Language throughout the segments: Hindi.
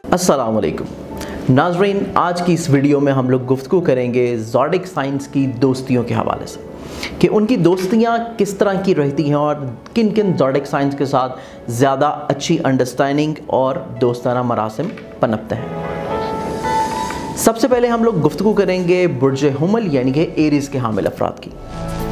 अस्सलाम वालेकुम नाज़रीन, आज की इस वीडियो में हम लोग गुफ्तगू करेंगे ज़ोडिक साइंस की दोस्तियों के हवाले से कि उनकी दोस्तियां किस तरह की रहती हैं और किन किन ज़ोडिक साइंस के साथ ज़्यादा अच्छी अंडरस्टैंडिंग और दोस्ताना मरासिम पनपते हैं। सबसे पहले हम लोग गुफ्तगू करेंगे बुर्ज हुमल यानी कि एरीज के हामिल अफराद की।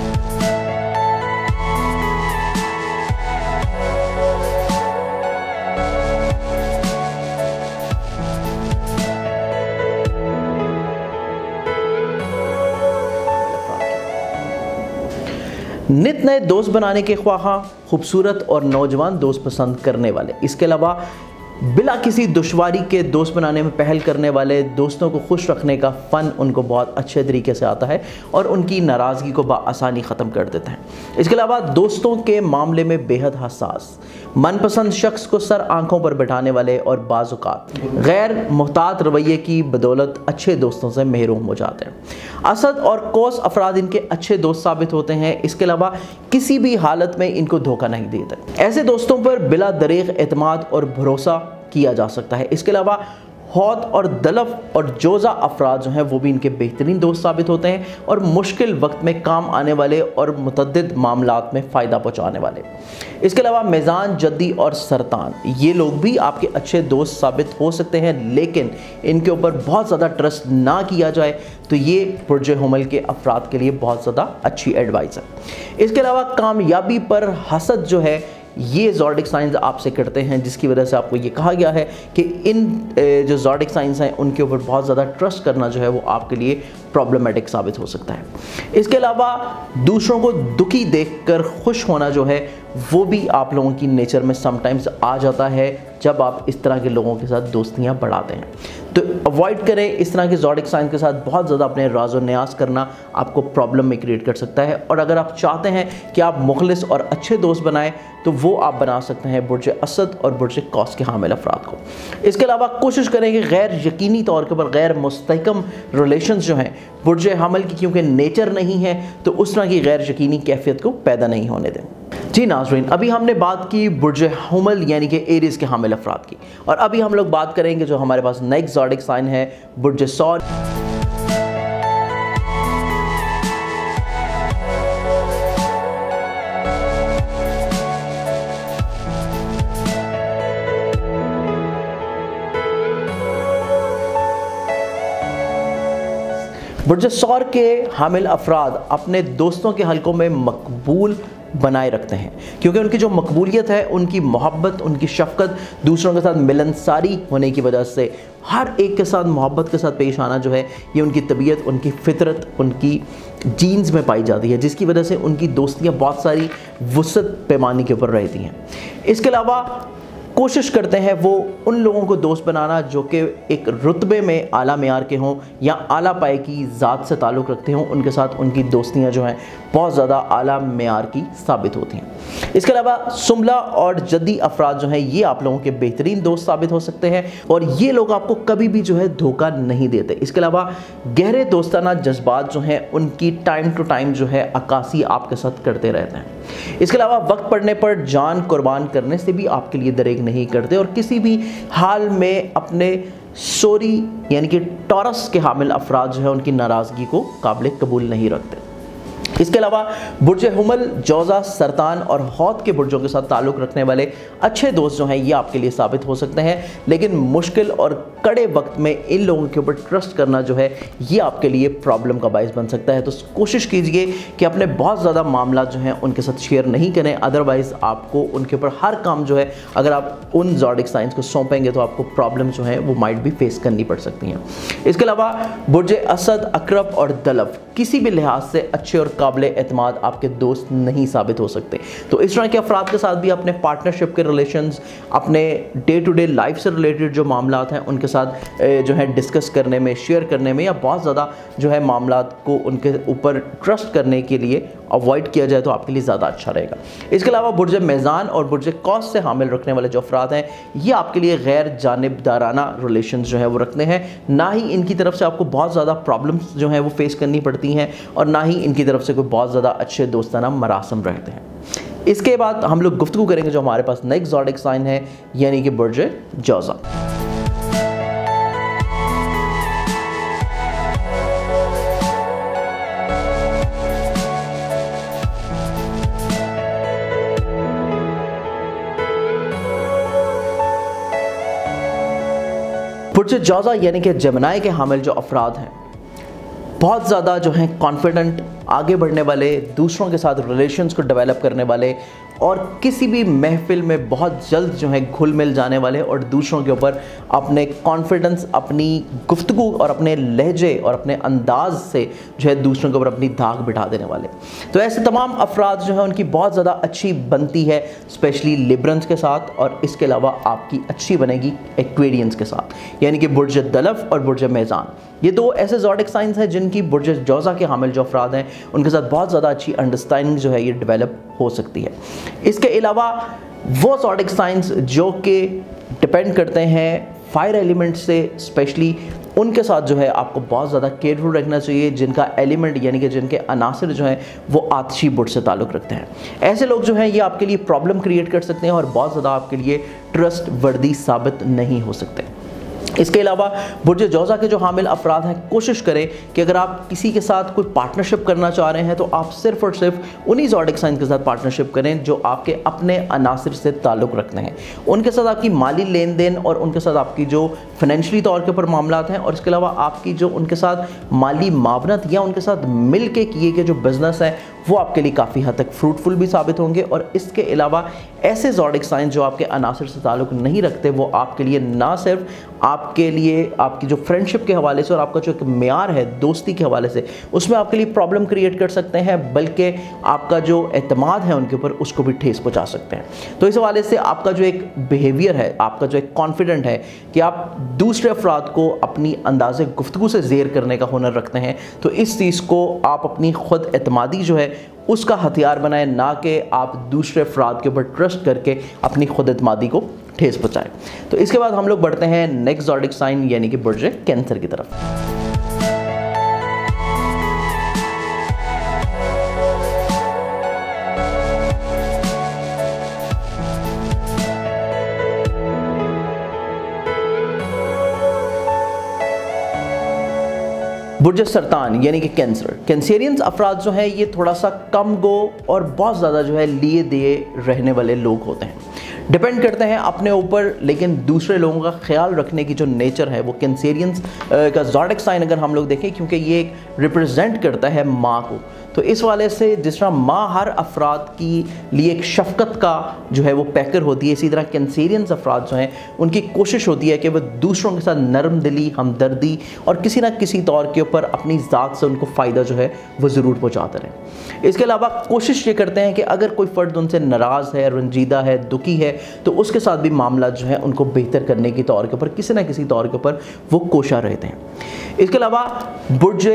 नित नए दोस्त बनाने के ख्वाहा, खूबसूरत और नौजवान दोस्त पसंद करने वाले, इसके अलावा बिला किसी दुश्वारी के दोस्त बनाने में पहल करने वाले, दोस्तों को खुश रखने का फ़न उनको बहुत अच्छे तरीके से आता है और उनकी नाराज़गी को बआसानी ख़त्म कर देते हैं। इसके अलावा दोस्तों के मामले में बेहद हसास, मनपसंद शख्स को सर आंखों पर बिठाने वाले और बाज़-औक़ात गैर मुहतात रवैये की बदौलत अच्छे दोस्तों से महरूम हो जाते हैं। असद और कौस अफराद इनके अच्छे दोस्त साबित होते हैं। इसके अलावा किसी भी हालत में इनको धोखा नहीं देते। ऐसे दोस्तों पर बिला दरीग़ एतमाद और भरोसा किया जा सकता है। इसके अलावा हौद और दलफ और जोज़ा अफराद जो हैं वो भी इनके बेहतरीन दोस्त साबित होते हैं और मुश्किल वक्त में काम आने वाले और मुतअद्दिद मामलात में फ़ायदा पहुँचाने वाले। इसके अलावा मीज़ान, जद्दी और सरतान, ये लोग भी आपके अच्छे दोस्त साबित हो सकते हैं, लेकिन इनके ऊपर बहुत ज़्यादा ट्रस्ट ना किया जाए तो ये बुर्ज हुमल के अफराद के लिए बहुत ज़्यादा अच्छी एडवाइस है। इसके अलावा कामयाबी पर हसद जो है ये ज़ोडिक साइंस आपसे करते हैं, जिसकी वजह से आपको ये कहा गया है कि इन जो ज़ोडिक साइंस हैं उनके ऊपर बहुत ज़्यादा ट्रस्ट करना जो है वो आपके लिए प्रॉब्लमेटिक साबित हो सकता है। इसके अलावा दूसरों को दुखी देखकर खुश होना जो है वो भी आप लोगों की नेचर में समटाइम्स आ जाता है जब आप इस तरह के लोगों के साथ दोस्तियां बढ़ाते हैं। तो अवॉइड करें इस तरह के ज़ोडिक साइंस के साथ बहुत ज़्यादा अपने राज़ो न्याज़ करना आपको प्रॉब्लम में क्रिएट कर सकता है। और अगर आप चाहते हैं कि आप मुखलिस और अच्छे दोस्त बनाएं तो वो आप बना सकते हैं बुर्ज असद और बुर्ज कौस के हामिल अफराद को। इसके अलावा कोशिश करें कि गैर यकीनी तौर के ऊपर गैर मुस्तहकम रिलेशंस जो हैं बुर्ज हमल की क्योंकि नेचर नहीं है तो उस तरह की गैर यकीनी कैफियत को पैदा नहीं होने दें। जी नाज़रीन, अभी हमने बात की बुर्ज हुमल यानी कि एरीज के हामिल अफराद की, और अभी हम लोग बात करेंगे जो हमारे पास नेक्स्ट ज़ोडिक साइन है बुर्ज सौर। बुर्ज सौर के हामिल अफराद अपने दोस्तों के हलकों में मकबूल बनाए रखते हैं क्योंकि उनकी जो मकबूलियत है, उनकी मोहब्बत, उनकी शफ़क़त, दूसरों के साथ मिलनसारी होने की वजह से हर एक के साथ मोहब्बत के साथ पेश आना जो है ये उनकी तबीयत, उनकी फितरत, उनकी जीन्स में पाई जाती है, जिसकी वजह से उनकी दोस्तियाँ बहुत सारी वुसअत पैमाने के ऊपर रहती हैं। इसके अलावा कोशिश करते हैं वो उन लोगों को दोस्त बनाना जो कि एक रुतबे में आला मेयार के हों या आला पाए की ज़ात से ताल्लुक़ रखते हों, उनके साथ उनकी दोस्तियां जो हैं बहुत ज़्यादा आला मेयार की साबित होती हैं। इसके अलावा सुमला और जद्दी अफराद जो हैं ये आप लोगों के बेहतरीन दोस्त साबित हो सकते हैं और ये लोग आपको कभी भी जो है धोखा नहीं देते। इसके अलावा गहरे दोस्ताना जज्बात जो हैं उनकी टाइम टू टाइम जो है अक्कासी आपके साथ करते रहते हैं। इसके अलावा वक्त पड़ने पर जान कुर्बान करने से भी आपके लिए दरेग नहीं करते और किसी भी हाल में अपने सोरी यानी कि टॉरस के हामिल अफराद जो है उनकी नाराज़गी को काबिल कबूल नहीं रखते। इसके अलावा बुर्ज हुमल, जोज़ा, सरतान और हौद के बुर्जों के साथ ताल्लुक़ रखने वाले अच्छे दोस्त जो हैं ये आपके लिए साबित हो सकते हैं, लेकिन मुश्किल और कड़े वक्त में इन लोगों के ऊपर ट्रस्ट करना जो है ये आपके लिए प्रॉब्लम का बायस बन सकता है। तो कोशिश कीजिए कि अपने बहुत ज़्यादा मामला जो हैं उनके साथ शेयर नहीं करें, अदरवाइज़ आपको उनके ऊपर हर काम जो है अगर आप उन ज़ोडिक साइंस को सौंपेंगे तो आपको प्रॉब्लम जो है वो माइट भी फेस करनी पड़ सकती हैं। इसके अलावा बुर्ज असद, अकरब और दलफ किसी भी लिहाज से अच्छे और काबिल एतमाद आपके दोस्त नहीं साबित हो सकते। तो इस तरह के अफराद के साथ भी अपने पार्टनरशिप के रिलेशंस, अपने डे टू डे लाइफ से रिलेटेड जो मामलात हैं उनके साथ जो है डिस्कस करने में, शेयर करने में या बहुत ज़्यादा जो है मामलात को उनके ऊपर ट्रस्ट करने के लिए अवॉइड किया जाए तो आपके लिए ज़्यादा अच्छा रहेगा। इसके अलावा बुर्ज मीज़ान और बुर्ज कौस से हामिल रखने वाले जो अफराद हैं ये आपके लिए गैर जानिबदाराना रिलेशंस जो है वो रखते हैं, ना ही इनकी तरफ से आपको बहुत ज़्यादा प्रॉब्लम्स जो है वो फेस करनी पड़ती हैं और ना ही इनकी तरफ से कोई बहुत ज़्यादा अच्छे दोस्ताना मरासम रहते हैं। इसके बाद हम लोग गुफ्तगू करेंगे जो हमारे पास नेक्स्ट ज़ोडिक साइन है यानी कि बुर्ज जोज़ा। बुर्ज जौज़ा यानी कि जेमिनी के हामिल जो अफराद हैं, बहुत ज़्यादा जो हैं कॉन्फिडेंट, आगे बढ़ने वाले, दूसरों के साथ रिलेशंस को डेवलप करने वाले और किसी भी महफिल में बहुत जल्द जो है घुल मिल जाने वाले और दूसरों के ऊपर अपने कॉन्फिडेंस, अपनी गुफ्तगू और अपने लहजे और अपने अंदाज से जो है दूसरों के ऊपर अपनी धाक बिठा देने वाले। तो ऐसे तमाम अफराद जो हैं उनकी बहुत ज़्यादा अच्छी बनती है, स्पेशली लिब्रंस के साथ, और इसके अलावा आपकी अच्छी बनेगी एक्वेरियंस के साथ, यानी कि बुर्ज दलफ और बुर्ज मेज़ान। ये दो ऐसे ज़ोडिक साइंस हैं जिनकी बुर्ज जौज़ा के हामिल जो अफराद हैं उनके साथ बहुत ज़्यादा अच्छी अंडरस्टैंडिंग जो है ये डेवलप हो सकती है। इसके अलावा वो ज़ोडिक साइंस जो कि डिपेंड करते हैं फायर एलिमेंट से, स्पेशली उनके साथ जो है आपको बहुत ज़्यादा केयरफुल रखना चाहिए, जिनका एलिमेंट यानी कि जिनके अनासिर जो हैं वो आतिशी बुर्ज से ताल्लुक़ रखते हैं। ऐसे लोग जो हैं ये आपके लिए प्रॉब्लम क्रिएट कर सकते हैं और बहुत ज़्यादा आपके लिए ट्रस्ट वर्दी साबित नहीं हो सकते। इसके अलावा बुर्ज जौज़ा के जो हामिल अफराद हैं, कोशिश करें कि अगर आप किसी के साथ कोई पार्टनरशिप करना चाह रहे हैं तो आप सिर्फ़ और सिर्फ उन्हीं ज़ोडिक साइंस के साथ पार्टनरशिप करें जो आपके अपने अनासिर से ताल्लुक़ रखते हैं। उनके साथ आपकी माली लेन देन और उनके साथ आपकी जो फाइनेंशियली तौर के ऊपर मामलात हैं और इसके अलावा आपकी जो उनके साथ माली मावनत या उनके साथ मिल के किए गए जो बिज़नेस है वो आपके लिए काफ़ी हद तक फ्रूटफुल भी साबित होंगे। और इसके अलावा ऐसे ज़ोडिक साइंस जो आपके अनासिर से ताल्लुक़ नहीं रखते वो आपके लिए ना सिर्फ आपके लिए आपकी जो फ्रेंडशिप के हवाले से और आपका जो एक म्यार है दोस्ती के हवाले से उसमें आपके लिए प्रॉब्लम क्रिएट कर सकते हैं, बल्कि आपका जो एतमाद है उनके ऊपर उसको भी ठेस पहुंचा सकते हैं। तो इस हवाले से आपका जो एक बिहेवियर है, आपका जो एक कॉन्फिडेंट है कि आप दूसरे अफराद को अपनी अंदाज़े गुफ्तगू से ज़ेर करने का हुनर रखते हैं, तो इस चीज़ को आप अपनी ख़ुद एतमादी जो है उसका हथियार बनाएं, ना कि आप दूसरे अफराद के ऊपर ट्रस्ट करके अपनी खुद एतमादी को ठेस पहुँचाएं। तो इसके बाद हम लोग बढ़ते हैं नेक्स्ट ज़ोडिक साइन यानी कि बुर्ज कैंसर की तरफ। बुर्ज सरतान यानी कि कैंसर। कैंसेरियंस अफराद जो हैं ये थोड़ा सा कम गो और बहुत ज़्यादा जो है लिए दिए रहने वाले लोग होते हैं, डिपेंड करते हैं अपने ऊपर, लेकिन दूसरे लोगों का ख्याल रखने की जो नेचर है वो कैंसेरियंस का ज़ोडिक साइन अगर हम लोग देखें, क्योंकि ये एक रिप्रेजेंट करता है माँ को, तो इस वाले से जिस तरह माँ हर अफराद की लिए एक शफ़क़त का जो है वो पैकर होती है, इसी तरह कैंसेरियंस अफराद जो हैं उनकी कोशिश होती है कि वह दूसरों के साथ नरम दिली, हमदर्दी और किसी ना किसी तौर के ऊपर अपनी ज़ात से उनको फ़ायदा जो है वो ज़रूर पहुँचाते रहें। इसके अलावा कोशिश ये करते हैं कि अगर कोई फ़र्द उनसे नाराज़ है, रंजीदा है, दुखी है, तो उसके साथ भी मामला जो है उनको बेहतर करने के तौर के ऊपर किसी ना किसी तौर के ऊपर वो कोशा रहते हैं। इसके अलावा बुर्ज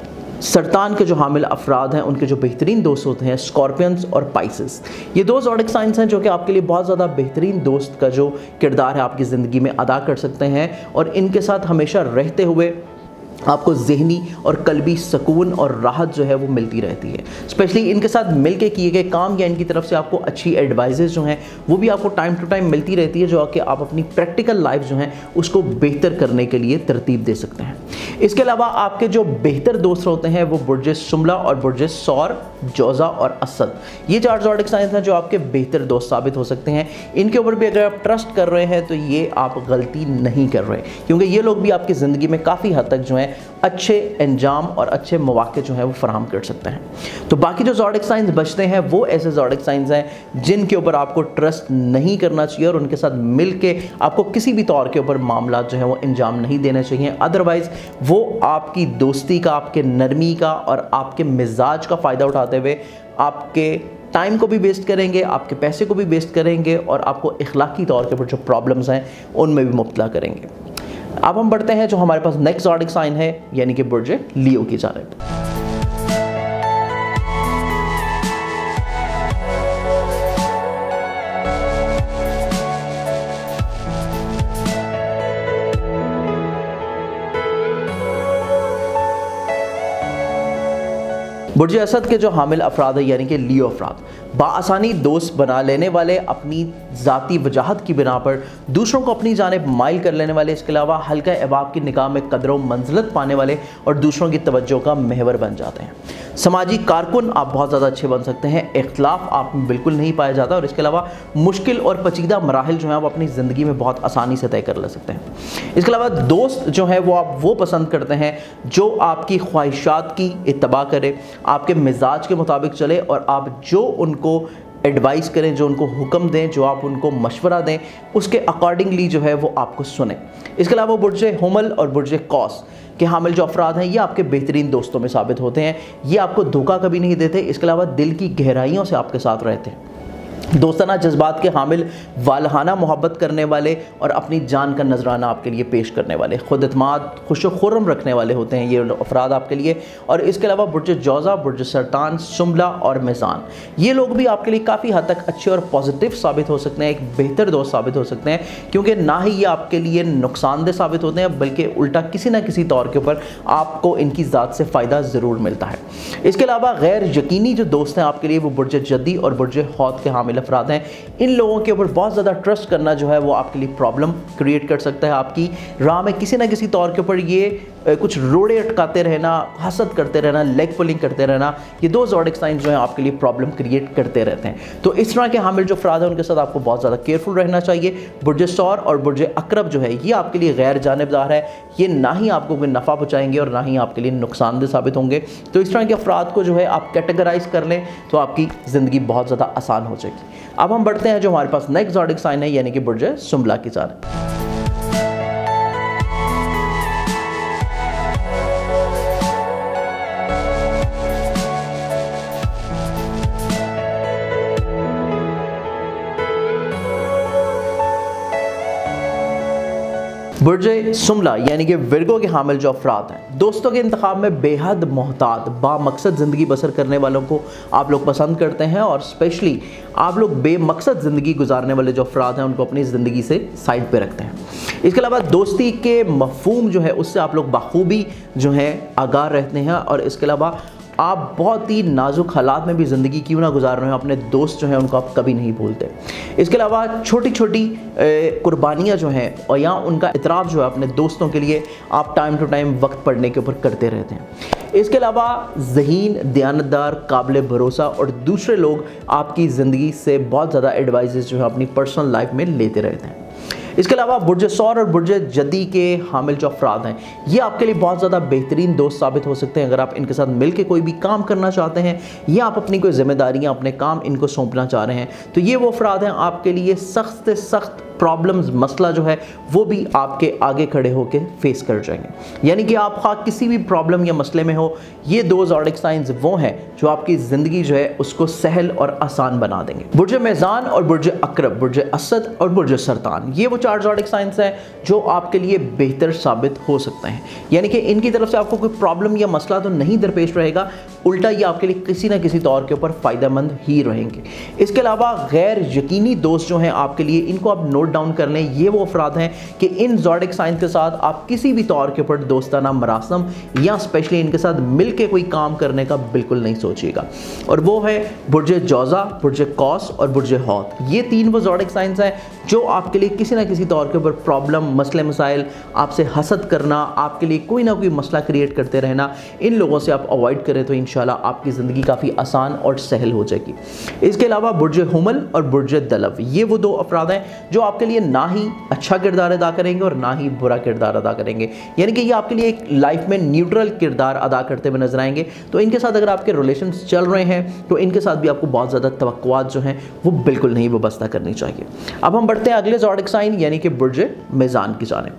सरतान के जो हामिल अफराद हैं उनके जो बेहतरीन दोस्त होते हैं स्कॉर्पियंस और पाइसेस। ये दो ज़ोडिक साइंस हैं जो कि आपके लिए बहुत ज़्यादा बेहतरीन दोस्त का जो किरदार है आपकी ज़िंदगी में अदा कर सकते हैं और इनके साथ हमेशा रहते हुए आपको ज़हनी और कल्बी सुकून और राहत जो है वो मिलती रहती है। स्पेशली इनके साथ मिलके किए गए काम या इनकी तरफ से आपको अच्छी एडवाइजेस जो हैं वो भी आपको टाइम टू टाइम मिलती रहती है, जो कि आप अपनी प्रैक्टिकल लाइफ जो हैं उसको बेहतर करने के लिए तरतीब दे सकते हैं। इसके अलावा आपके जो बेहतर दोस्त होते हैं वो बुर्ज सुमला और बुर्ज सौर, जौज़ा और असद, ये चार ज़ोडिक साइंस हैं जो आपके बेहतर दोस्त साबित हो सकते हैं। इनके ऊपर भी अगर आप ट्रस्ट कर रहे हैं तो ये आप गलती नहीं कर रहे, क्योंकि ये लोग भी आपकी ज़िंदगी में काफ़ी हद तक जो है अच्छे अंजाम और अच्छे मौके जो हैं वो फराहम कर सकते हैं। तो बाकी जो ज़ोडिक साइंस बचते हैं वो ऐसे ज़ोडिक साइंस हैं जिनके ऊपर आपको ट्रस्ट नहीं करना चाहिए और उनके साथ मिल के आपको किसी भी तौर के ऊपर मामला जो है वो अंजाम नहीं देने चाहिए। अदरवाइज़ वो आपकी दोस्ती का, आपके नरमी का और आपके मिजाज का फ़ायदा उठाते हुए आपके टाइम को भी वेस्ट करेंगे, आपके पैसे को भी वेस्ट करेंगे और आपको इखलाकी तौर के ऊपर जो प्रॉब्लम्स हैं उनमें भी मुब्तला करेंगे। अब हम बढ़ते हैं जो हमारे पास नेक्स्ट ज़ोडिक साइन है यानी कि बुर्ज लियो की जानिब। बुर्ज असद के जो हामिल अफराद है यानी कि लियो अफराद बाआसानी दोस्त बना लेने वाले, अपनी ज़ाती वजाहत की बिना पर दूसरों को अपनी जानिब माइल कर लेने वाले, इसके अलावा हल्का अहबाब की निगाह में कदर मंजिलत पाने वाले और दूसरों की तवज्जो का महवर बन जाते हैं। समाजी कारकुन आप बहुत ज़्यादा अच्छे बन सकते हैं। इख्तलाफ आप में बिल्कुल नहीं पाया जाता और इसके अलावा मुश्किल और पेचीदा मराहिल जो हैं आप अपनी ज़िंदगी में बहुत आसानी से तय कर ले सकते हैं। इसके अलावा दोस्त जो है वो आप वो पसंद करते हैं जो आपकी ख्वाहिशात की इत्तबा करे, आपके मिजाज के मुताबिक चले और आप जो उनको एडवाइस करें, जो उनको हुक्म दें, जो आप उनको मशवरा दें, उसके अकॉर्डिंगली जो है वो आपको सुने। इसके अलावा बुर्ज हुमल और बुर्ज कौस के हामिल जो अफराद हैं ये आपके बेहतरीन दोस्तों में साबित होते हैं। ये आपको धोखा कभी नहीं देते, इसके अलावा दिल की गहराइयों से आपके साथ रहते हैं। दोस्ताना जज्बात के हामिल, वालहाना मोहब्बत करने वाले और अपनी जान का नजराना आपके लिए पेश करने वाले, खुद एतमाद खुश खुर्रम रखने वाले होते हैं ये अफराद आपके लिए। और इसके अलावा बुर्ज जौज़ा, बुर्ज सरतान, सुमला और मिज़ान, ये लोग भी आपके लिए काफ़ी हद तक अच्छे और पॉजिटिव साबित हो सकते हैं, एक बेहतर दोस्त साबित हो सकते हैं, क्योंकि ना ही ये आपके लिए नुकसानदेह साबित होते हैं बल्कि उल्टा किसी ना किसी तौर के ऊपर आपको इनकी ज़ात से फ़ायदा ज़रूर मिलता है। इसके अलावा गैर यकीनी जो दोस्त हैं आपके लिए वो बुर्ज जद्दी और बुर्ज हौद के हामिल अफराद हैं। इन लोगों के ऊपर बहुत ज़्यादा ट्रस्ट करना जो है वो आपके लिए प्रॉब्लम क्रिएट कर सकता है। आपकी राह में किसी ना किसी तौर के ऊपर ये कुछ रोड़े अटकाते रहना, हसद करते रहना, लेग पुलिंग करते रहना, ये दो ज़ोडिक साइंस जो हैं आपके लिए प्रॉब्लम क्रिएट करते रहते हैं। तो इस तरह के हामिल जो अफराद हैं उनके साथ आपको बहुत ज़्यादा केयरफुल रहना चाहिए। बुर्ज सौर और बुर्ज अकरब जो है ये आपके लिए गैर जानिबदार है, ये ना ही आपको कोई नफ़ा पहुँचाएंगे और ना ही आपके लिए नुकसानदेह साबित होंगे। तो इस तरह के अफराद को जो है आप कैटेगराइज कर लें तो आपकी ज़िंदगी बहुत ज़्यादा आसान हो जाएगी। अब हम बढ़ते हैं जो हमारे पास नेक्स्ट ज़ोडिक साइन है यानी कि बुर्ज सुमला की जानिब। बुर्ज सुमला यानी कि विर्गो के हामिल जो अफराद हैं, दोस्तों के इंतखाब में बेहद मोहतात बामकसद ज़िंदगी बसर करने वालों को आप लोग पसंद करते हैं और स्पेशली आप लोग बेमकसद ज़िंदगी गुजारने वाले जो अफराद हैं उनको अपनी ज़िंदगी से साइड पे रखते हैं। इसके अलावा दोस्ती के मफहूम जो है उससे आप लोग बखूबी जो है आगाह रहते हैं और इसके अलावा आप बहुत ही नाजुक हालात में भी ज़िंदगी क्यों ना गुजार रहे हो, अपने दोस्त जो हैं उनको आप कभी नहीं भूलते। इसके अलावा छोटी छोटी कुर्बानियाँ जो हैं और या उनका इतराफ़ जो है अपने दोस्तों के लिए आप टाइम टू टाइम वक्त पढ़ने के ऊपर करते रहते हैं। इसके अलावा ज़हीन, दयानतदार, काबिल भरोसा और दूसरे लोग आपकी ज़िंदगी से बहुत ज़्यादा एडवाइजेस जो है अपनी पर्सनल लाइफ में लेते रहते हैं। इसके अलावा बुर्ज सौर और बुर्ज जद्दी के हामिल जो अफराद हैं ये आपके लिए बहुत ज़्यादा बेहतरीन दोस्त साबित हो सकते हैं अगर आप इनके साथ मिलकर कोई भी काम करना चाहते हैं या आप अपनी कोई जिम्मेदारियां, अपने काम इनको सौंपना चाह रहे हैं। तो ये वो अफराद हैं आपके लिए सख्त से सख्त प्रॉब्लम्स, मसला जो है वो भी आपके आगे खड़े होकर फेस कर जाएंगे। यानी कि आप खा किसी भी प्रॉब्लम या मसले में हो, ये दो ज़ोडिक साइंस वो हैं जो आपकी ज़िंदगी जो है उसको सहल और आसान बना देंगे। बुर्ज मेज़ान और बुर्ज अकरब, बुर्ज असद और बुर्ज सरतान, ये वो चार ज़ोडिक साइंस हैं जो आपके लिए बेहतर साबित हो सकते हैं। यानी कि इनकी तरफ से आपको कोई प्रॉब्लम या मसला तो नहीं दरपेश रहेगा, उल्टा ये आपके लिए किसी ना किसी तौर के ऊपर फ़ायदेमंद ही रहेंगे। इसके अलावा गैर यकीनी दोस्त जो हैं आपके लिए, इनको आप नोट डाउन कर लें, ये वो अफराद हैं कि इन ज़ोडिक साइंस के साथ आप किसी भी तौर के ऊपर दोस्ताना मरासम या स्पेशली इनके साथ मिलकर कोई काम करने का बिल्कुल नहीं सोचिएगा। और वो है बुर्ज जौज़ा, बुर्ज कौस और बुर्ज हौद। ये तीन वो ज़ोडिक साइंस हैं जो आपके लिए किसी ना किसी तौर के ऊपर प्रॉब्लम, मसले मसाइल, आपसे हसद करना, आपके लिए कोई ना कोई मसला क्रिएट करते रहना, इन लोगों से आप अवॉइड करें तो इंशाल्लाह आपकी ज़िंदगी काफ़ी आसान और सहल हो जाएगी। इसके अलावा बुर्ज हुमल और बुर्ज दलव, ये वो दो अफराद हैं जो आपके लिए ना ही अच्छा किरदार अदा करेंगे और ना ही बुरा किरदार अदा करेंगे। यानी कि ये आपके लिए एक लाइफ में न्यूट्रल किरदार अदा करते हुए नजर आएंगे। तो इनके साथ अगर आपके रिलेशन चल रहे हैं तो इनके साथ भी आपको बहुत ज़्यादा तवक्कुआत जो हैं वो बिल्कुल नहीं वाबस्ता करनी चाहिए। अब हम बढ़ते हैं अगले ज़ोडिक साइन यानी कि बुर्ज मेज़ान की जानिब।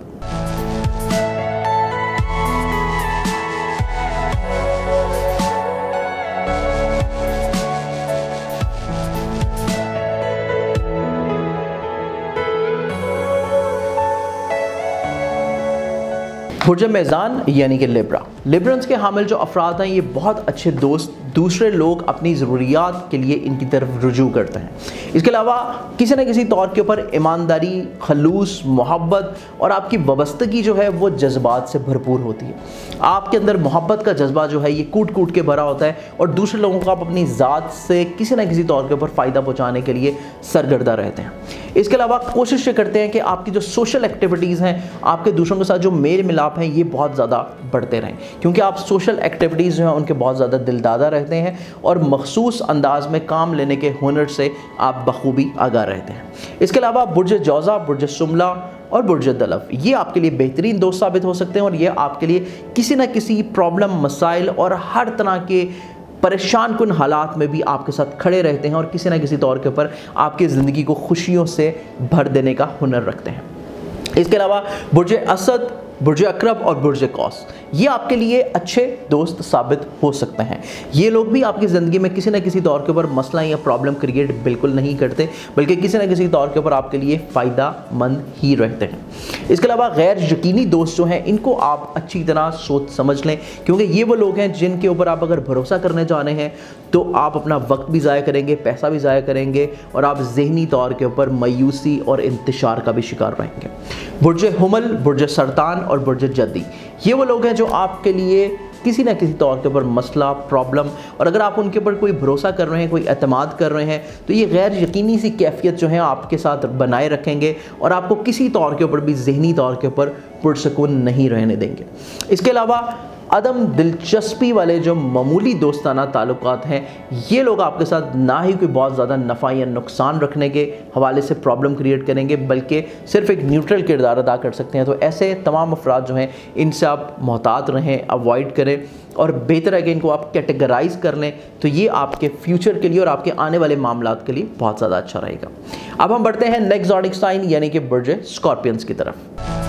बुर्ज मेज़ान यानी कि लिब्रा। लिब्रंस के हामिल जो अफराद हैं ये बहुत अच्छे दोस्त, दूसरे लोग अपनी ज़रूरियात के लिए इनकी तरफ रुजू करते हैं। इसके अलावा किसी न किसी तौर के ऊपर ईमानदारी, खलूस, मोहब्बत और आपकी वाबस्तगी जो है वो जज्बात से भरपूर होती है। आपके अंदर मोहब्बत का जज्बा जो है ये कूट कूट के भरा होता है और दूसरे लोगों को आप अपनी ज़ात से किसी न किसी तौर के ऊपर फ़ायदा पहुँचाने के लिए सरगर्दा रहते हैं। इसके अलावा कोशिश ये करते हैं कि आपकी जो सोशल एक्टिविटीज़ हैं, आपके दूसरों के साथ जो मेल मिलाप हैं, ये बहुत ज़्यादा बढ़ते रहें, क्योंकि आप सोशल एक्टिविटीज़ जो हैं उनके बहुत ज़्यादा दिलदादा रहते हैं और मखसूस अंदाज में काम लेने के हुनर से आप बखूबी आगाह रहते हैं। इसके अलावा बुर्ज जौज़ा, बुर्ज सुमला और बुर्ज दलफ ये आपके लिए बेहतरीन दोस्त साबित हो सकते हैं और ये आपके लिए किसी न किसी प्रॉब्लम, मसाइल और हर तरह के परेशान कुन हालात में भी आपके साथ खड़े रहते हैं और किसी न किसी तौर के ऊपर आपकी ज़िंदगी को खुशियों से भर देने का हुनर रखते हैं। इसके अलावा बुर्ज असद, बुर्ज अकरब और बुर्ज कौस ये आपके लिए अच्छे दोस्त साबित हो सकते हैं। ये लोग भी आपकी ज़िंदगी में किसी न किसी तौर के ऊपर मसला या प्रॉब्लम क्रिएट बिल्कुल नहीं करते, बल्कि किसी न किसी तौर के ऊपर आपके लिए फ़ायदा मंद ही रहते हैं। इसके अलावा गैर यकीनी दोस्त जो हैं इनको आप अच्छी तरह सोच समझ लें, क्योंकि ये वो लोग हैं जिनके ऊपर आप अगर भरोसा करने जा रहे हैं तो आप अपना वक्त भी ज़ाया करेंगे, पैसा भी ज़ाया करेंगे और आप ज़हनी तौर के ऊपर मायूसी और इंतशार का भी शिकार रहेंगे। बुर्ज हुमल, बुर्ज सरतान और बुर्ज जद्दी ये वो लोग हैं जो आपके लिए किसी न किसी तौर के ऊपर मसला, प्रॉब्लम और अगर आप उनके ऊपर कोई भरोसा कर रहे हैं, कोई एतमाद कर रहे हैं तो ये गैर यकीनी सी कैफियत जो है आपके साथ बनाए रखेंगे और आपको किसी तौर के ऊपर भी ज़हनी तौर के ऊपर पुरसकून नहीं रहने देंगे। इसके अलावा अदम दिलचस्पी वाले जो मामूली दोस्ताना ताल्लुकात हैं ये लोग आपके साथ ना ही कोई बहुत ज़्यादा नफ़ा या नुकसान रखने के हवाले से प्रॉब्लम क्रिएट करेंगे, बल्कि सिर्फ एक न्यूट्रल किरदार अदा कर सकते हैं। तो ऐसे तमाम अफराद जो हैं इनसे आप मोहतात रहें, अवॉइड करें और बेहतर है कि इनको आप कैटेगराइज कर लें, तो ये आपके फ्यूचर के लिए और आपके आने वाले मामलात के लिए बहुत ज़्यादा अच्छा रहेगा। अब हम बढ़ते हैं नेक्स्ट ज़ोडिक साइन यानी कि बुर्ज स्कॉर्पियंस की तरफ।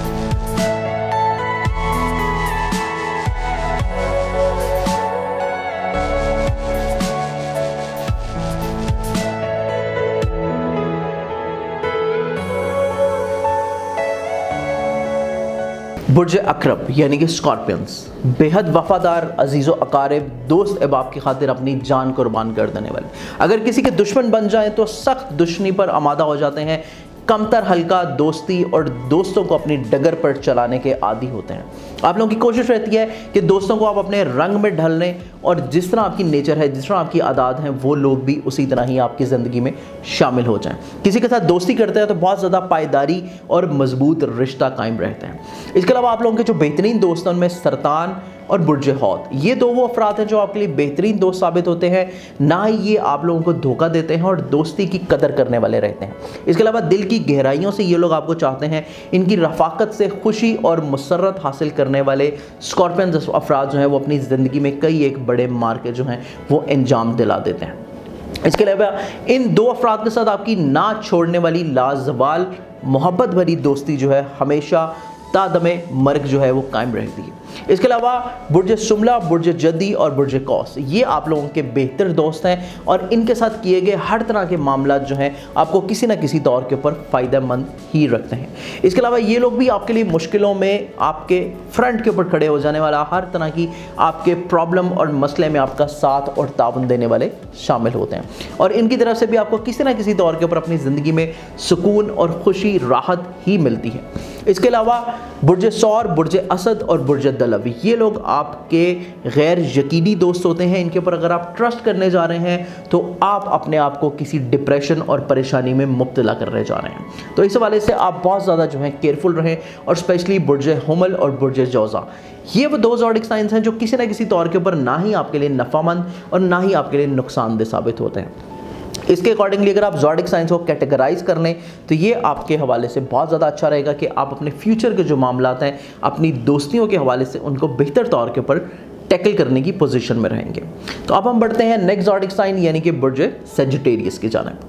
बुर्ज अकरब यानी कि स्कॉर्पियंस बेहद वफादार, अजीज़ो अकारिब, दोस्त अहबाब की खातिर अपनी जान कुर्बान कर देने वाले। अगर किसी के दुश्मन बन जाएं तो सख्त दुश्मनी पर आमादा हो जाते हैं, कमतर हल्का दोस्ती और दोस्तों को अपनी डगर पर चलाने के आदी होते हैं। आप लोगों की कोशिश रहती है कि दोस्तों को आप अपने रंग में ढल लें और जिस तरह आपकी नेचर है, जिस तरह आपकी आदत हैं, वो लोग भी उसी तरह ही आपकी ज़िंदगी में शामिल हो जाएं। किसी के साथ दोस्ती करते हैं तो बहुत ज़्यादा पायदारी और मजबूत रिश्ता कायम रहते हैं। इसके अलावा आप लोगों के जो बेहतरीन दोस्त हैं उनमें सरतान और बुर्ज हौत ये दो वो अफराद हैं जो आपके लिए बेहतरीन दोस्त साबित होते हैं, ना ही ये आप लोगों को धोखा देते हैं और दोस्ती की कदर करने वाले रहते हैं। इसके अलावा दिल की गहराइयों से ये लोग आपको चाहते हैं। इनकी रफाकत से खुशी और मुसर्रत हासिल करने वाले स्कॉर्पियन अफराद जो हैं वो अपनी ज़िंदगी में कई एक बड़े मार्के जो हैं वो अंजाम दिला देते हैं। इसके अलावा इन दो अफराद के साथ आपकी ना छोड़ने वाली लाजवाल मोहब्बत भरी दोस्ती जो है हमेशा तादमे मर्ग जो है वो कायम रहती है। इसके अलावा बुर्ज सुमला, बुर्ज जद्दी और बुर्ज कौस ये आप लोगों के बेहतर दोस्त हैं और इनके साथ किए गए हर तरह के मामला जो हैं आपको किसी न किसी तौर के ऊपर फ़ायदेमंद ही रखते हैं। इसके अलावा ये लोग भी आपके लिए मुश्किलों में आपके फ्रंट के ऊपर खड़े हो जाने वाला, हर तरह की आपके प्रॉब्लम और मसले में आपका साथ और ताउन देने वाले शामिल होते हैं और इनकी तरफ से भी आपको किसी न किसी तौर के ऊपर अपनी ज़िंदगी में सुकून और खुशी, राहत ही मिलती है। इसके अलावा बुर्ज सौर, बुर्ज असद और बुर्ज दलव ये लोग आपके गैर यकीनी दोस्त होते हैं। इनके ऊपर अगर आप ट्रस्ट करने जा रहे हैं तो आप अपने आप को किसी डिप्रेशन और परेशानी में मुब्तला करने जा रहे हैं। तो इस हवाले से आप बहुत ज़्यादा जो है केयरफुल रहें और स्पेशली बुर्ज हुमल और बुर्ज जौज़ा ये वो दो ज़ोडिक साइंस हैं जो किसी न किसी तौर के ऊपर ना ही आपके लिए नफ़ामंद और ना ही आपके लिए नुकसानदेह साबित होते हैं। इसके अकॉर्डिंगली अगर आप ज़ोडिक साइंस को कैटेगराइज कर लें तो ये आपके हवाले से बहुत ज़्यादा अच्छा रहेगा कि आप अपने फ्यूचर के जो मामलात हैं अपनी दोस्तियों के हवाले से उनको बेहतर तौर के ऊपर टैकल करने की पोजीशन में रहेंगे। तो अब हम बढ़ते हैं नेक्स्ट ज़ोडिक साइन यानी कि बुर्ज सेजिटेरियस की जानिब।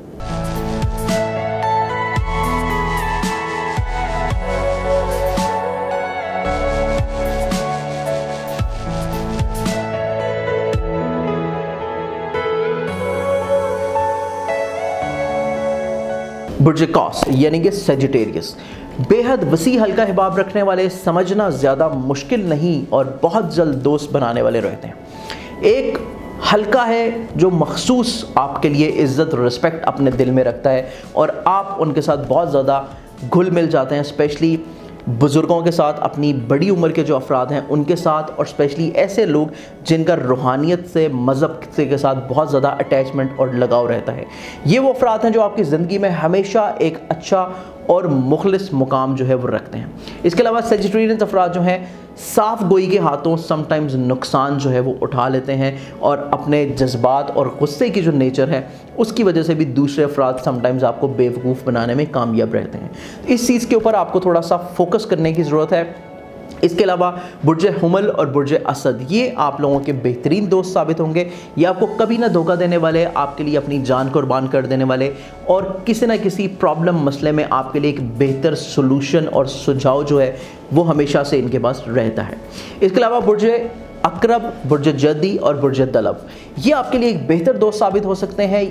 बुर्ज कौस यानी कि सेजिटेरियस बेहद वसी हल्का हिबाब रखने वाले, समझना ज़्यादा मुश्किल नहीं और बहुत जल्द दोस्त बनाने वाले रहते हैं। एक हल्का है जो मखसूस आपके लिए इज़्ज़त और रिस्पेक्ट अपने दिल में रखता है और आप उनके साथ बहुत ज़्यादा घुल मिल जाते हैं, स्पेशली बुज़ुर्गों के साथ, अपनी बड़ी उम्र के जो अफराद हैं उनके साथ, और स्पेशली ऐसे लोग जिनका रूहानियत से, मज़हब से के साथ बहुत ज़्यादा अटैचमेंट और लगाव रहता है। ये वो अफराद हैं जो आपकी ज़िंदगी में हमेशा एक अच्छा और मुखलिस मुकाम जो है वो रखते हैं। इसके अलावा सेजिटेरियन अफराद जो हैं साफ गोई के हाथों समटाइम्स नुकसान जो है वो उठा लेते हैं और अपने जज्बात और गुस्से की जो नेचर है उसकी वजह से भी दूसरे अफराद समटाइम्स आपको बेवकूफ़ बनाने में कामयाब रहते हैं। इस चीज़ के ऊपर आपको थोड़ा सा फोकस करने की ज़रूरत है। इसके अलावा बुर्ज हुमल और बुर्ज असद ये आप लोगों के बेहतरीन दोस्त साबित होंगे। ये आपको कभी ना धोखा देने वाले, आपके लिए अपनी जान कुर्बान कर देने वाले और किसी ना किसी प्रॉब्लम मसले में आपके लिए एक बेहतर सोल्यूशन और सुझाव जो है वो हमेशा से इनके पास रहता है। इसके अलावा बुर्ज अकरब, बुर्ज जदी और बुर्ज दलब ये आपके लिए एक बेहतर दोस्त साबित हो सकते हैं।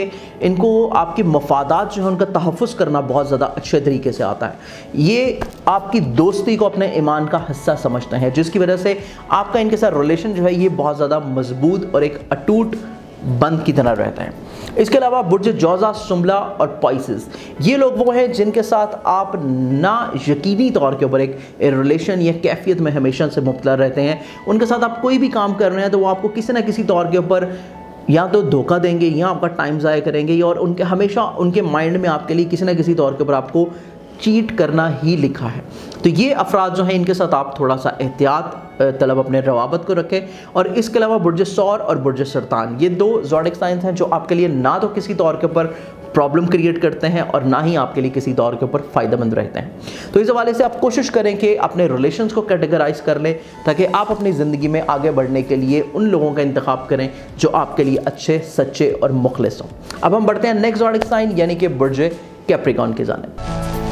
इनको आपकी मफादात जो है उनका तहफ़्फ़ुज़ करना बहुत ज़्यादा अच्छे तरीके से आता है। ये आपकी दोस्ती को अपने ईमान का हिस्सा समझते हैं, जिसकी वजह से आपका इनके साथ रिलेशन जो है ये बहुत ज़्यादा मजबूत और एक अटूट बंद की तरह रहता है। इसके अलावा बुर्ज जौज़ा, सुमला और पाइसेस ये लोग वो हैं जिनके साथ आप ना यकीनी तौर के ऊपर एक रिलेशन या कैफियत में हमेशा से मुब्तला रहते हैं। उनके साथ आप कोई भी काम कर रहे हैं तो वो आपको किसी ना किसी तौर के ऊपर या तो धोखा देंगे या आपका टाइम ज़ाया करेंगे, और उनके हमेशा उनके माइंड में आपके लिए किसी ना किसी तौर के ऊपर आपको चीट करना ही लिखा है। तो ये अफराद जो हैं इनके साथ आप थोड़ा सा एहतियात तलब अपने रवाबत को रखें। और इसके अलावा बुर्ज सौर और बुर्ज सरतान ये दो ज़ोडिक साइंस हैं जो आपके लिए ना तो किसी तौर के ऊपर प्रॉब्लम क्रिएट करते हैं और ना ही आपके लिए किसी तौर के ऊपर फ़ायदेमंद रहते हैं। तो इस हवाले से आप कोशिश करें कि अपने रिलेशंस को कैटेगराइज कर लें ताकि आप अपनी ज़िंदगी में आगे बढ़ने के लिए उन लोगों का इंतखाब करें जो आपके लिए अच्छे, सच्चे और मुखलिस हों। अब हम बढ़ते हैं नेक्स्ट ज़ोडिक साइन यानी कि बुर्ज कैप्रिकॉर्न की जानिब।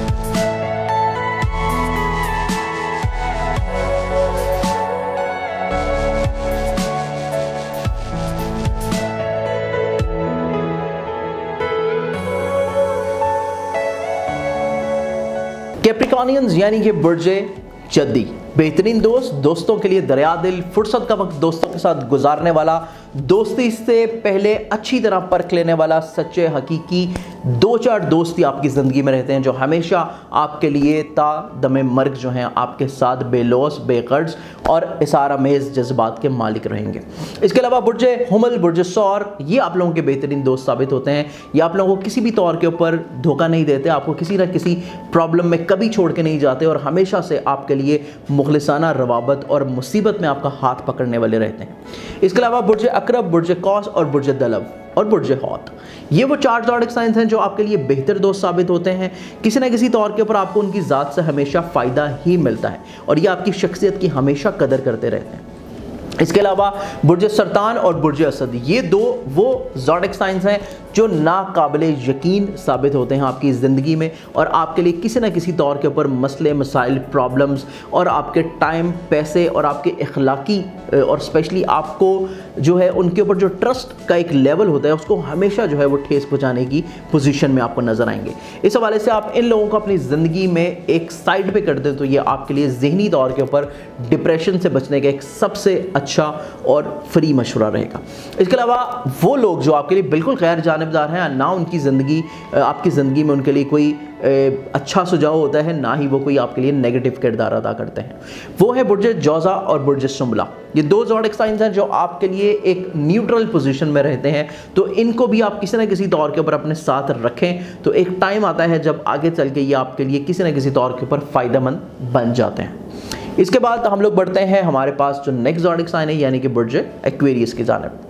कैप्रिकॉर्नियंस यानी कि बुर्ज जद्दी बेहतरीन दोस्त, दोस्तों के लिए दरिया दिल, फुर्सत का वक्त दोस्तों के साथ गुजारने वाला, दोस्ती से पहले अच्छी तरह परख लेने वाला, सच्चे हकीकी दो चार दोस्त ही आपकी ज़िंदगी में रहते हैं जो हमेशा आपके लिए ता दमे मर्ग जो हैं आपके साथ बेलौस, बेगर्ज और इसारामेज़ जज्बात के मालिक रहेंगे। इसके अलावा बुर्ज हुमल, बुर्ज सौर ये आप लोगों के बेहतरीन दोस्त साबित होते हैं। ये आप लोगों को किसी भी तौर के ऊपर धोखा नहीं देते, आपको किसी न किसी प्रॉब्लम में कभी छोड़ के नहीं जाते और हमेशा से आपके लिए मुखलिसाना रवाबत और मुसीबत में आपका हाथ पकड़ने वाले रहते हैं। इसके अलावा बुर्ज अकरब, बुर्ज कौस और बुर्ज दलब और बुर्ज हौत ये वो चार ज़ोडिक साइंस हैं जो आपके लिए बेहतर दोस्त साबित होते हैं। किसी न किसी तौर के ऊपर आपको उनकी ज़ात से हमेशा फ़ायदा ही मिलता है और ये आपकी शख्सियत की हमेशा कदर करते रहते हैं। इसके अलावा बुर्ज सरतान और बुर्ज असद ये दो वो ज़ोडिक साइंस हैं जो नाकाबिले यकीन साबित होते हैं आपकी ज़िंदगी में और आपके लिए किसी न किसी तौर के ऊपर मसले, मसाइल, प्रॉब्लम्स और आपके टाइम, पैसे और आपके इखलाकी और स्पेशली आपको जो है उनके ऊपर जो ट्रस्ट का एक लेवल होता है उसको हमेशा जो है वो ठेस पहुँचाने की पोजीशन में आपको नज़र आएंगे। इस हवाले से आप इन लोगों को अपनी ज़िंदगी में एक साइड पे कर दें तो ये आपके लिए ज़हनी तौर के ऊपर डिप्रेशन से बचने का एक सबसे अच्छा और फ्री मशवरा रहेगा। इसके अलावा वो लोग जो आपके लिए बिल्कुल गैर जानिबदार हैं, ना उनकी ज़िंदगी आपकी ज़िंदगी में उनके लिए कोई अच्छा सुझाव होता है, ना ही वो कोई आपके लिए नेगेटिव किरदार अदा करते हैं, वो है बुर्ज जौज़ा और बुर्ज सुमला। ये दो ज़ोडिक साइंस हैं जो आपके लिए एक न्यूट्रल पोजीशन में रहते हैं, तो इनको भी आप किसी न किसी तौर के ऊपर अपने साथ रखें तो एक टाइम आता है जब आगे चल के ये आपके लिए किसी न किसी तौर के ऊपर फ़ायदेमंद बन जाते हैं। इसके बाद हम लोग बढ़ते हैं हमारे पास जो नेक्स्ट ज़ोडिक साइन है यानी कि बुर्ज एक्वेरियस की जानिब।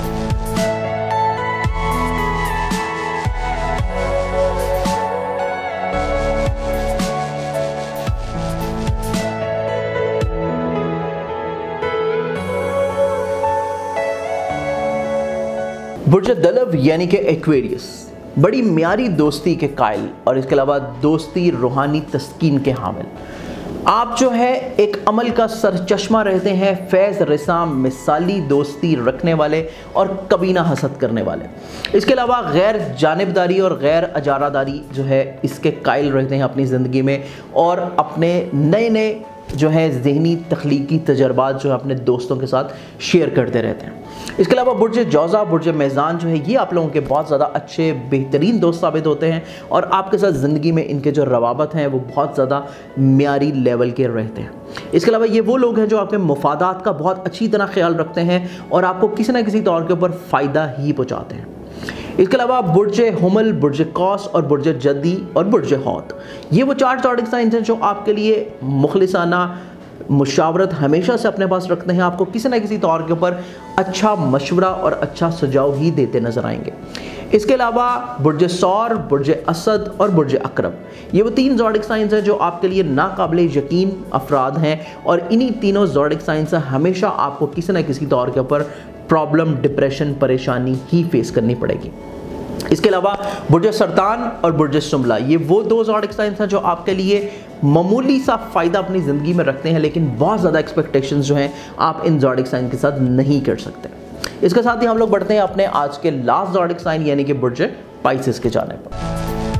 बुर्ज दलब यानी कि एक्वेरियस बड़ी म्यारी दोस्ती के कायल और इसके अलावा दोस्ती रूहानी तस्कीन के हामिल। आप जो है एक अमल का सरचश्मा रहते हैं, फैज़ रिसाम मिसाली दोस्ती रखने वाले और कभी ना हसद करने वाले। इसके अलावा गैर जानिबदारी और गैर अजारादारी जो है इसके कायल रहते हैं अपनी ज़िंदगी में, और अपने नए नए जो है ज़हनी तख्लीकी तजर्बात जो है अपने दोस्तों के साथ शेयर करते रहते हैं। इसके अलावा बुर्ज जौज़ा बुर्ज मेज़ान जो है ये आप लोगों के बहुत ज़्यादा अच्छे बेहतरीन दोस्त साबित होते हैं, और आपके साथ ज़िंदगी में इनके जो रवाबत हैं वो बहुत ज़्यादा म्यारी लेवल के रहते हैं। इसके अलावा ये वो लोग हैं जो आपके मुफादात का बहुत अच्छी तरह ख्याल रखते हैं और आपको किसी न किसी तौर के ऊपर फ़ायदा ही पहुँचाते हैं। इसके अलावा बुर्ज हुमल, बुर्ज कौस और बुर्ज जद्दी और बुर्ज हौत ये वो 4 ज़ोडिक साइंस हैं जो आपके लिए मुखलिसाना मुशावरत हमेशा से अपने पास रखते हैं, आपको किसी न किसी तौर के ऊपर अच्छा मशवरा और अच्छा सुझाव ही देते नजर आएंगे। इसके अलावा बुर्ज सौर, बुर्ज असद और बुर्ज अकरब ये वो 3 ज़ोडिक साइंस हैं जो आपके लिए नाकाबिले यकीन अफराद हैं, और इन्हीं तीनों ज़ोडिक साइंस से हमेशा आपको किसी न किसी तौर के ऊपर प्रॉब्लम, डिप्रेशन, परेशानी ही फेस करनी पड़ेगी। इसके अलावा बुर्ज सरतान और बुर्ज सुमला ये वो 2 ज़ोडिक साइंस हैं जो आपके लिए मामूली सा फ़ायदा अपनी ज़िंदगी में रखते हैं, लेकिन बहुत ज़्यादा एक्सपेक्टेशंस जो हैं आप इन ज़ोडिक साइन के साथ नहीं कर सकते। इसके साथ ही हम लोग बढ़ते हैं अपने आज के लास्ट ज़ोडिक साइन यानी कि बुर्ज पाइसेस के जाने पर।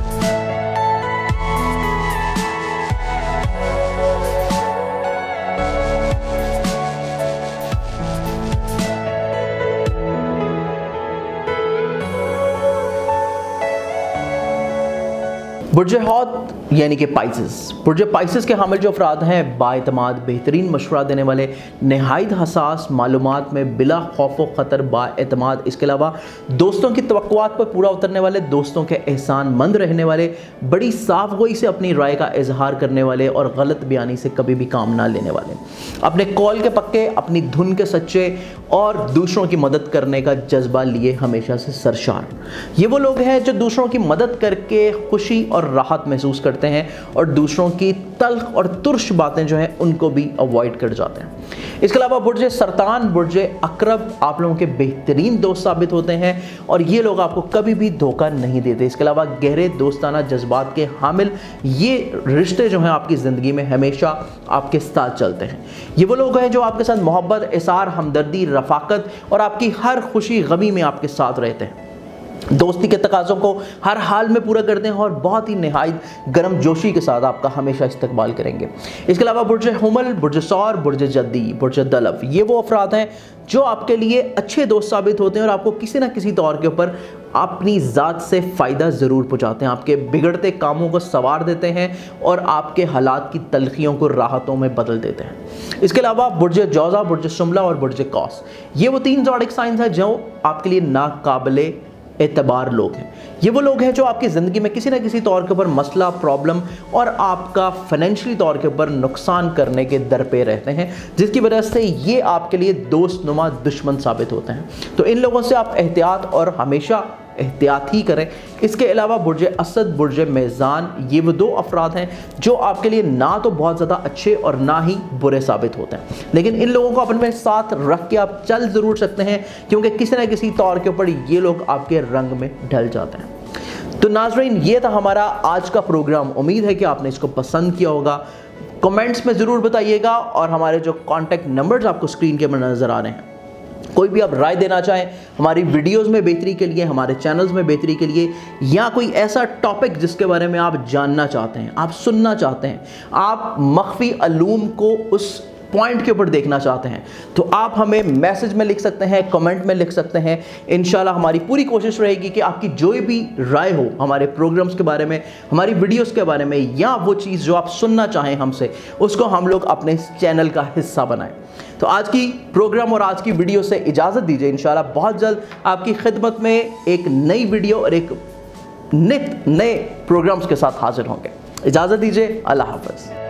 बुर्ज हौत यानी कि पाइसेस, बुर्ज पाइसेस के हामिल जो अफराद हैं बाएतमाद, बेहतरीन मशवरा देने वाले, नहायत हसास, मालूमात में बिला खौफ व ख़तर बाएतमाद, इसके अलावा दोस्तों की तवक्कुआत पर पूरा उतरने वाले, दोस्तों के एहसान मंद रहने वाले, बड़ी साफ गोई से अपनी राय का इजहार करने वाले और गलत बयानी से कभी भी काम ना लेने वाले, अपने कौल के पक्के, अपनी धुन के सच्चे और दूसरों की मदद करने का जज्बा लिए हमेशा से सरशार। ये वो लोग हैं जो दूसरों की मदद करके खुशी और राहत महसूस करते हैं और दूसरों की तल्ख और तुर्श बातें जो हैं उनको भी अवॉइड कर जाते हैं। इसके अलावा बुर्ज सरतान, बुर्ज अकरब आप लोगों के बेहतरीन दोस्त साबित होते हैं और ये लोग आपको कभी भी धोखा नहीं देते। इसके अलावा गहरे दोस्ताना जज्बात के हामिल ये रिश्ते जो हैं आपकी ज़िंदगी में हमेशा आपके साथ चलते हैं। ये वो लोग हैं जो आपके साथ मोहब्बत, इसार, हमदर्दी, रफ़ाकत और आपकी हर खुशी गमी में आपके साथ रहते हैं, दोस्ती के तकाज़ों को हर हाल में पूरा करते हैं और बहुत ही नहायत गर्म जोशी के साथ आपका हमेशा इस्तकबाल करेंगे। इसके अलावा बुर्ज हुमल, बुर्ज सौर, बुर्ज जद्दी, बुर्ज दलफ ये वो अफराद हैं जो आपके लिए अच्छे दोस्त साबित होते हैं और आपको किसी न किसी तौर के ऊपर अपनी ज़ात से फ़ायदा ज़रूर पहुँचाते हैं, आपके बिगड़ते कामों को संवार देते हैं और आपके हालात की तलखियों को राहतों में बदल देते हैं। इसके अलावा बुर्ज जौज़ा, बुर्ज सुमला और बुर्ज कौस ये वो 3 ज़ोडिक साइंस हैं जो आपके लिए नाकाबिले एतबार लोग हैं। ये वो लोग हैं जो आपकी ज़िंदगी में किसी न किसी तौर के ऊपर मसला, प्रॉब्लम और आपका फाइनेंशियली तौर के ऊपर नुकसान करने के दर पे रहते हैं, जिसकी वजह से ये आपके लिए दोस्तनुमा दुश्मन साबित होते हैं। तो इन लोगों से आप एहतियात और हमेशा एहतियात ही करें। इसके अलावा बुर्ज असद, बुर्ज मेज़ान ये वो 2 अफराद हैं जो आपके लिए ना तो बहुत ज़्यादा अच्छे और ना ही बुरे साबित होते हैं, लेकिन इन लोगों को अपने साथ रख के आप चल ज़रूर सकते हैं क्योंकि किसी न किसी तौर के ऊपर ये लोग आपके रंग में ढल जाते हैं। तो नाज़रीन ये था हमारा आज का प्रोग्राम। उम्मीद है कि आपने इसको पसंद किया होगा। कमेंट्स में ज़रूर बताइएगा और हमारे जो कॉन्टैक्ट नंबर्स आपको स्क्रीन के ऊपर नज़र आ रहे हैं, कोई भी आप राय देना चाहें हमारी वीडियोस में बेहतरी के लिए, हमारे चैनल्स में बेहतरी के लिए, या कोई ऐसा टॉपिक जिसके बारे में आप जानना चाहते हैं, आप सुनना चाहते हैं, आप मख्फी अलूम को उस पॉइंट के ऊपर देखना चाहते हैं, तो आप हमें मैसेज में लिख सकते हैं, कमेंट में लिख सकते हैं। इंशाल्लाह हमारी पूरी कोशिश रहेगी कि आपकी जो भी राय हो हमारे प्रोग्राम्स के बारे में, हमारी वीडियोस के बारे में, या वो चीज़ जो आप सुनना चाहें हमसे, उसको हम लोग अपने चैनल का हिस्सा बनाएं। तो आज की प्रोग्राम और आज की वीडियो से इजाज़त दीजिए। इंशाल्लाह बहुत जल्द आपकी खिदमत में एक नई वीडियो और एक नित नए प्रोग्राम्स के साथ हाजिर होंगे। इजाज़त दीजिए। अल्लाह हाफ़िज़।